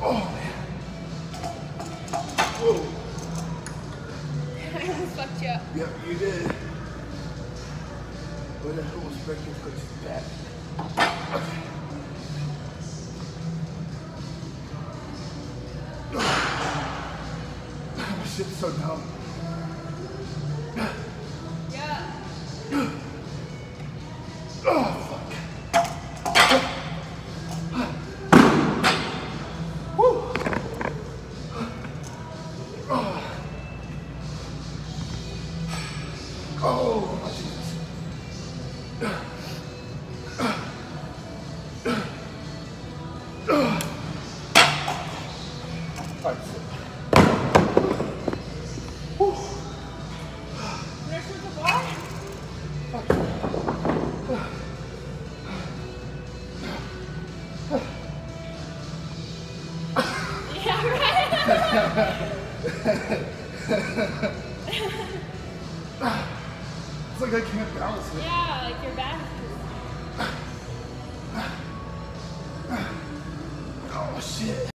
Oh man. Whoa. I almost fucked you up. Yep, you did. But I almost break your coach's back. Okay. My shit's so numb. Yeah. Oh, fuck. Woo. Oh, my Jesus. All right, sit. Woo. There's the bar? Yeah, right? It's like I can't balance it. Yeah, like your back. Oh, shit.